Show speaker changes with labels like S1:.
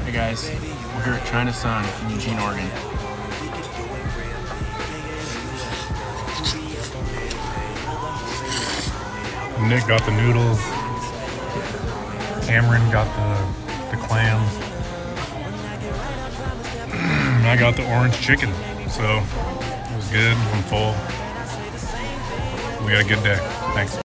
S1: Hey guys, we're here at China Sun in Eugene, Oregon.
S2: Nick got the noodles. Cameron got the clams. I got the orange chicken. So it was good. I'm full. We got a good day. Thanks.